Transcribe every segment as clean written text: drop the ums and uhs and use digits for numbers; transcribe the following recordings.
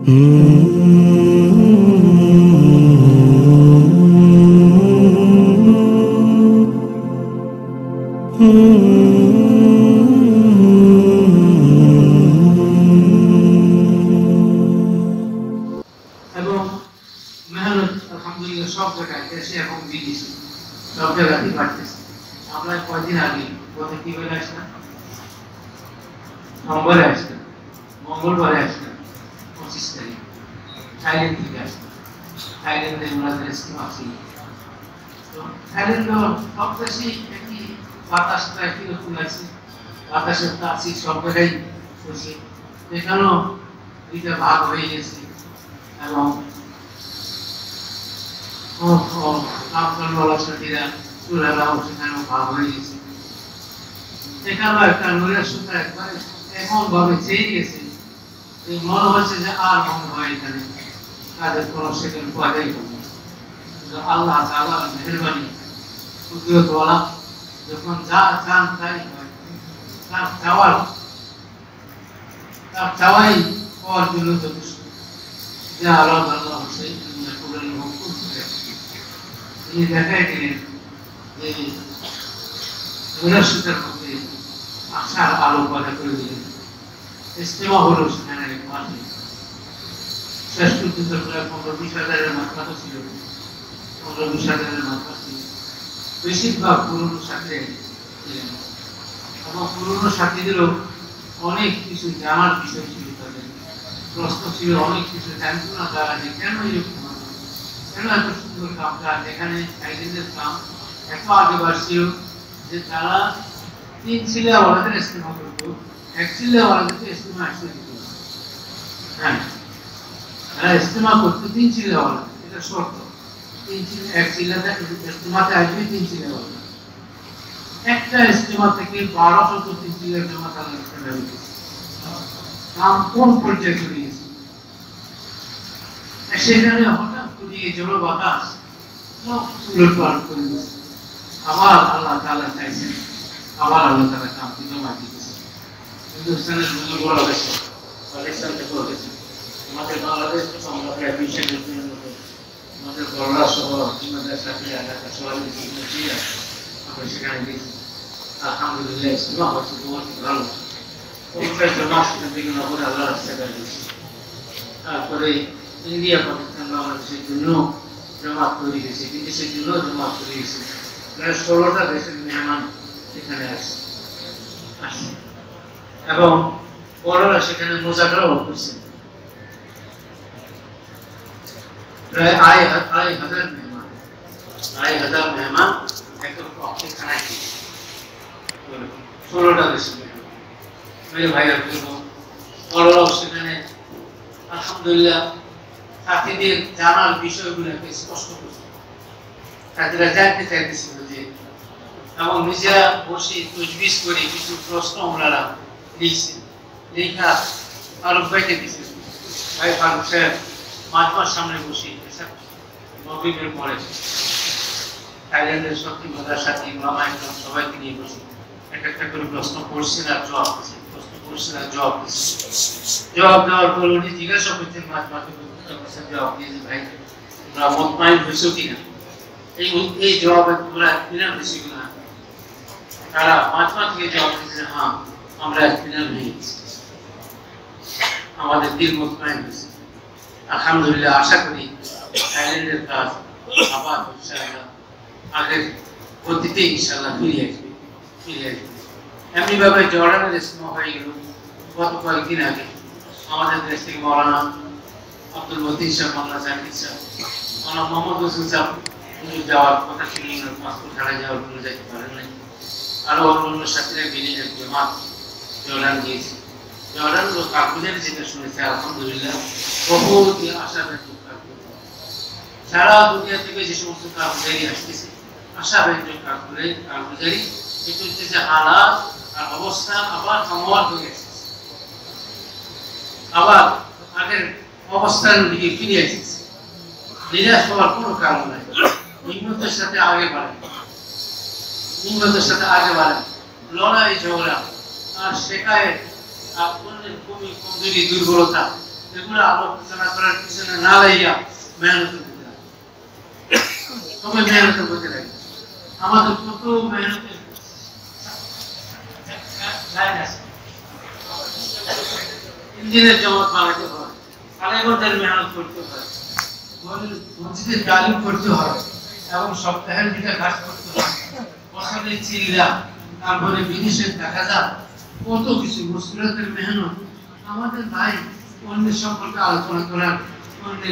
এবং মেহনত আলহামদুলিল্লাহ সব জায়গায় দেশে এবং বিদেশে সব জায়গাতেই বাড়তেছে। আমরা কয়দিন আগে পথে কি বলে আসলাম, সোমবারে আসলাম, মঙ্গলবারে আসলাম, 25 তারিখ থাইল্যান্ড থেকে আসলাম। থাইল্যান্ডে ওনাদের ইস্তেমা ছিল। তো থাইল্যান্ডের সব দেশেই একই বাতাসটা একই রকম লাগছে, বাতাসের তাপসি সব জায়গায় হয়েছে। এখানেও দুইটা ভাগ হয়ে গেছে এবং সাথীরা চুলারাও সেখানেও ভাগ হয়ে গেছে। সেখানেও একটা নৈরাশ্যতা একবারে এমন ভাবে চেয়ে গেছে যে মনে হচ্ছে যে আর মনে হয় এখানে তাদের কোনো সেকেন্ড পয়দাই হবে। আল্লাহ তাআলার মেহেরবানি কুদরতওয়ালা যখন যা চান তাই হয়, তার চাওয়াই পাওয়ার জন্য যথেষ্ট। যা আল্লাহ আল্লাহ হোসেন তিনি দেখাই দিলেন যে নৈরাশ্যতার মধ্যে আশার আলো পয়দা করে দিলেন। ইস্তেমা হলো সেখানে এক মাসে শেষ পর্যন্ত প্রায় 15-20 হাজারের মাত্রা ছিল, 15-20 হাজারের মাত্রা ছিল। বেশিরভাগ পুরনো সাথে ছিলেন এবং পুরনো সাথীদেরও অনেক কিছু জানার বিষয় ছিল, তাদের প্রশ্ন ছিল, অনেক কিছু জানত না তারা যে কেন এরকম হলো, কেন এত সুন্দর কামটা, যেখানে থাইল্যান্ডের কাম এত আগে বাড়ছিল যে তারা 3 ছিলেওয়ালাদের ইস্তেমা করতো, 1 ছিলেওয়ালাদেরকে ইস্তেমা আসতে দিত। হ্যাঁ, তারা ইস্তেমা করতো 3 ছিলেওয়ালা, এটা শর্ত। 1 ছিলেতে ইস্তেমাতে আসবে 3 ছিলেওয়ালা। একটা ইস্তেমা থেকে 1200 3 ছিলের জমা তারা ইস্তেমা দিত। কাম কোন পর্যায়ে চলে গেছে, সেখানে হঠাৎ করে জড়ো বাতাস সব উলটপালট করে দিয়েছে। আবার আল্লাহ তাআলা চাইছেন, আবার আল্লাহ তাআলা কামকে জমা দিয়েছে। হিন্দুস্তানের বুজুর্গরা গেছে, পাকিস্তান থেকে গেছে, আমাদের বাংলাদেশ থেকে আমরা প্রায় 20 জনের মতো আমাদের বড়রা সহ আমাদের সাথে এলাকা সবাই আমরা সেখানে গেছি। আলহামদুলিল্লাহ ইসলাম হচ্ছে তোমার ভালো পরিচয় জমা সেখান থেকে নগরে আল্লাহ রাস্তায় গেছি। তারপরে ইন্ডিয়া, পাকিস্তান, বাংলাদেশের জন্য জমাত তৈরি হয়েছে, বিদেশের জন্য জমাত তৈরি হয়েছে। প্রায় 16টা দেশের মেহমান সেখানে আসে এবং বড়রা সেখানে মোজাকরাও করছে। প্রায় 2,500 মেহমান, 2,500 মেহমান একদম সেখানে 16টা দেশের মেহমান। মেরে ভাইরা বড়রাও সেখানে আলহামদুলিল্লাহ সাথীদের জানার বিষয়গুলোকে স্পষ্ট করছে। সাথীরা জানতে চাইতেছিল যে, এবং নিজেরা বসে তজবিজ করে কিছু প্রশ্ন ওনারা লিখছেন, লেখা ফারুক ভাইকে দিচ্ছে। ভাই ফারুক সাহেব মাঝমার সামনে বসে মগরিবের পরে থাইল্যান্ডের শক্তি মজার সাথী মামা একদম সবাইকে নিয়ে বসে একটা করে প্রশ্ন করছেন আর জবাব দিচ্ছে, প্রশ্ন করছেন আর জবাব দিচ্ছে। জবাব দেওয়ার পর উনি জিজ্ঞাসা করছেন মাঝমাকে, জবাব দিয়েছে, ভাই তোমরা মুতমাইন হয়েছো কিনা, এই জবাবে তোমরা ইতমিনান হয়েছো কিনা। তারা মাঝমা থেকে জবাব দিচ্ছে, হ্যাঁ আমরা ইতমিনান হয়ে গেছি, আমাদের দিল মুতমাইন হয়েছে। আলহামদুলিল্লাহ আশা করি থাইল্যান্ডের কাজ আবার ইনশাআল্লাহ আগের গতিতে ইনশাআল্লাহ ফিরে আসবে। এমনি ভাবে জর্ডানের ইস্তেমা হয়ে গেল গত কয়েকদিন আগে। আমাদের দেশ থেকে মৌলানা আব্দুল মতিন সাহেব, বাংলা জাকির সাহেব, মৌলানা মোহাম্মদ হোসেন সাহেব যাওয়ার কথা ছিল, পাসপোর্ট ছাড়া যাওয়ার জন্য যেতে পারেন নাই। আরো অন্য সাথীরা মিলে জমাত জর্ডান গিয়েছে। জর্ডান কাকুদের যেটা শুনেছে আলহামদুলিল্লাহ বহুত আশাব্যঞ্জক কাকু। সারা দুনিয়া থেকে যে সমস্ত কাকুজারি আসতেছে আশাব্যঞ্জক কাকুজারি, এটা হচ্ছে যে হালাত আর অবস্থা আবার সময় হয়ে আসছে, আবার আগের অবস্থার দিকে ফিরে আসছে। নিরাশ হওয়ার কোনো কারণ নাই। নিম্নতার সাথে আগে বাড়ে, নিম্নতার সাথে আগে বাড়ে, লড়াই ঝগড়া আর শেখায় অন্যের কমি কমজোরি দুর্বলতা এগুলো আলোচনা করার পিছনে না লাইয়া মেহনতের মধ্যে লাগে, তবে মেহনতের মধ্যে লাগে। আমাদের কত মেহনতের ইঞ্জিনের জমাত বানাতে হয়, আড়াই মেহনত করতে হয়, মসজিদের তালিম করতে হয় এবং সপ্তাহের দিকে কাজ করতে হয়, বছরের চিল্লা, তারপরে বিদেশের দেখা যায় কত কিছু মুসলিমদের মেহনত। আমাদের ভাই অন্যের সম্পর্কে আলোচনা করার, অন্যের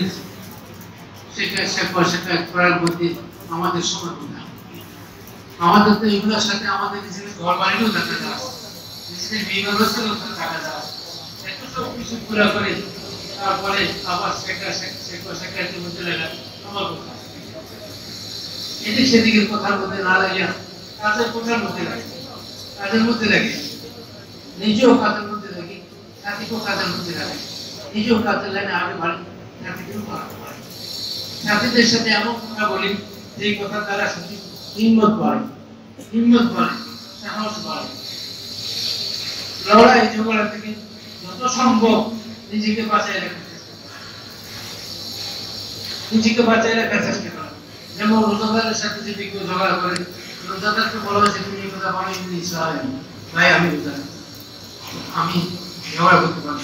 শেখায় করার মধ্যে আমাদের সময় কোথায়? আমাদের তো এগুলোর সাথে আমাদের নিজেদের ঘর বাড়িও দেখা যায়, নিজেদের বিবাহের দেখা যায়, এত সব কিছু পুরা করে তারপরে আবার শেখার মধ্যে লাগা আমার কথা। এদিক সেদিকের কথার মধ্যে না লাগিয়া কাজের কথার মধ্যে লাগে, কাজের মধ্যে লাগে, নিজেও কাজের মধ্যে লাগে, সাথীকেও কাজের মধ্যে লাগে, নিজেও কাজের লাইনে আগে বাড়ি, সাথীকেও বাড়াতে পারে। সাথীদের সাথে এমন কথা বলি যে কথা দ্বারা সাথী হিম্মত বাড়ে, সাহস বাড়ে, লড়াই ঝগড়া থেকে যত সম্ভব নিজেকে বাঁচায় রাখার চেষ্টা করে। যেমন রোজাদারের সাথে যদি কেউ ঝগড়া করে, রোজাদারকে বলা হয়েছে তুমি এই কথা বলো ভাই আমি আমি ঝগড়া করতে পারি,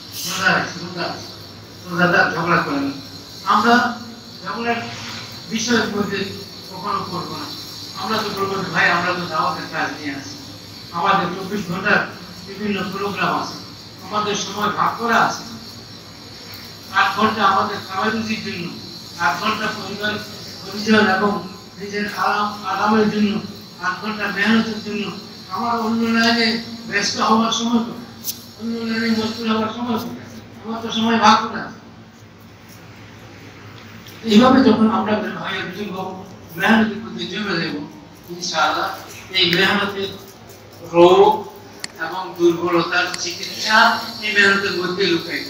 রোজাদার ঝগড়া করে না। আমরা ঝগড়ার বিষয়ের মধ্যে কখনো করবো না। আমরা তো বলবো ভাই আমরা তো দাওয়াতের কাজ নিয়ে আসি, আমাদের 24 ঘন্টার বিভিন্ন প্রোগ্রাম আছে, আমাদের সময় ভাগ করা আছে, 8 ঘন্টা আমাদের খাওয়া রুজির জন্য, 8 ঘন্টা পরিবার পরিজন এবং নিজের আরামের জন্য, 8 ঘন্টা মেহনতের জন্য। আমার অন্য লাইনে ব্যস্ত হওয়ার সময় কোথায়, অন্য লাইনে মজবুর হওয়ার সময় কোথায়? আমার তো সময় ভাগ করা আছে। এইভাবে যখন আমরা ভাইয়ের বুঝব, মেহনতের মধ্যে জমে দেব, ইনশাআল্লাহ এই মেহনতের রোগ এবং দুর্বলতার চিকিৎসা এই মেহনতের মধ্যে লুকায়িত।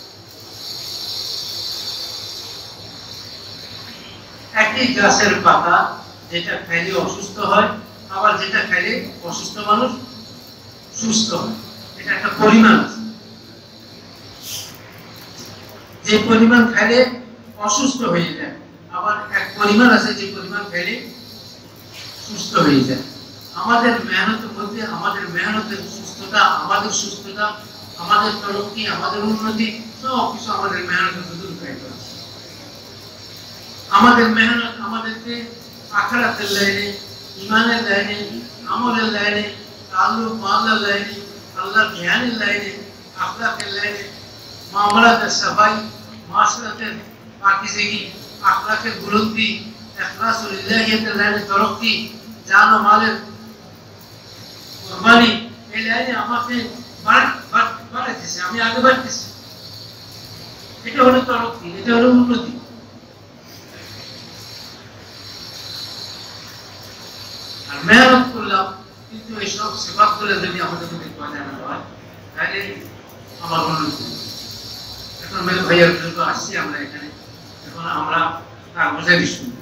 একই গাছের পাতা যেটা খাইলে অসুস্থ হয়, আবার যেটা খাইলে অসুস্থ মানুষ সুস্থ হয়, এটা একটা পরিমাণ আছে। যে পরিমাণ খাইলে অসুস্থ হয়ে যায়, আবার এক পরিমাণ আছে যে পরিমাণ খাইলে সুস্থ হয়ে যায়। আমাদের মেহনতের মধ্যে আমাদের মেহনতের সুস্থতা, আমাদের সুস্থতা, আমাদের তরক্কি, আমাদের উন্নতি সব কিছু আমাদের মেহনতের মধ্যে লুকায়িত আছে। আমাদের মেহনত আমাদেরকে আখিরাতের লাইনে, ঈমানের লাইনে, আমলের লাইনে, তাআল্লুক মাআল্লাহর লাইনে, আল্লাহর জ্ঞানের লাইনে, আখলাকের লাইনে, মামলাতের সাফাই, মাশরাতের পাকিজাগি, আখলাকের বুলন্দি, ইখলাস ও লিল্লাহিয়াতের লাইনে তরক্কি, জান ও মালের কুরবানি, এই লাইনে আমাকে বাড়াইতেছে, আমি আগে বাড়তেছি। এটা হলো তরক্কি, এটা হলো উন্নতি। আর মেহনত করলাম কিন্তু এইসব সিফাতগুলো যদি আমাদের মধ্যে বজায় না হয় তাহলে আমার উন্নতি। এখন মেরে ভাইয়ার জন্য আসছি আমরা এখানে, এখন আমরা তার বোঝাই শুনবো।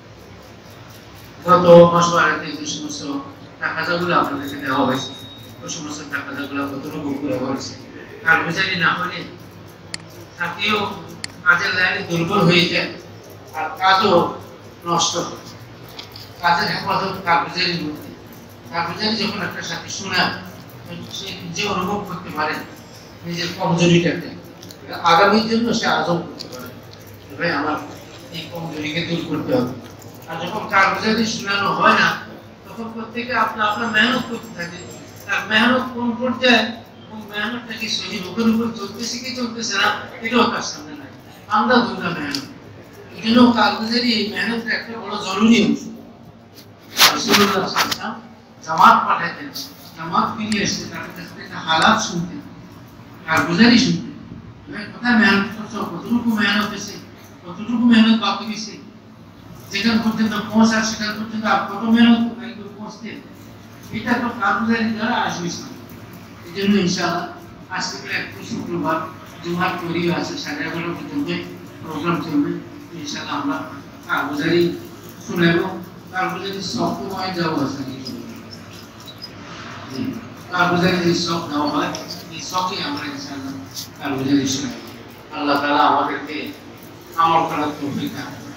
গত মাসবারেতে যে সমস্ত টাকাগুলো আপনাদেরকে দেওয়া হয়েছে, ওই সমস্ত টাকাগুলো কতটুকু করে হয়েছে, কার বোঝাই না হলে সাথীও কাজের লাইনে দুর্বল হয়ে যায় আর কাজও নষ্ট হয়। কাজের হেফাজত কাগজের মধ্যে, কাগজের যখন একটা সাথী শোনায় সে নিজে অনুভব করতে পারে নিজের কমজোরিটাকে, আগামীর জন্য সে আজম করতে পারে ভাই আমার এই কমজোরিকে দূর করতে হবে। আর যখন কাগজে শোনানো হয় না তখন প্রত্যেকে আপনার মেহনত করতে থাকে, তার মেহনত কোন পর্যায়ে এবং মেহনতটা কি সহি মুখের উপর চলতেছে কি চলতেছে না এটাও তার সামনে নাই, আমরা দুটা মেহনত। এই জন্য কাগজের এই মেহনতটা একটা বড় জরুরি অংশ। রাসূলুল্লাহ সাল্লাল্লাহু আলাইহি ওয়াসাল্লাম জামাত পাঠাতেন, জামাত ফিরিয়ে এসে তাদের কাছ থেকে হালাত শুনতেন, কাগজারি শুনতেন, কোথায় মেহনত করছো, কতটুকু মেহনত হয়েছে, কতটুকু মেহনত বাকি দিয়েছে, যেখান পর্যন্ত পৌঁছার সেখান পর্যন্ত কত মেহনত পৌঁছতে, এটা তো কাগজারি দ্বারা আসবে। এই জন্য ইনশাআল্লাহ আজ থেকে একটু শুক্রবার জুমার তৈরি আছে, 11:30 পর্যন্ত প্রোগ্রাম চলবে। ইনশাআল্লাহ আমরা কাগজারি শুনেব, কাগজারি সবসময় যাবো আছে, কাগজারি যে সব দেওয়া হয় এই সবই আমরা ইনশাআল্লাহ কাগজারি শুনেব। আল্লাহ তাআলা আমাদেরকে আমল করার তৌফিক দান করুন।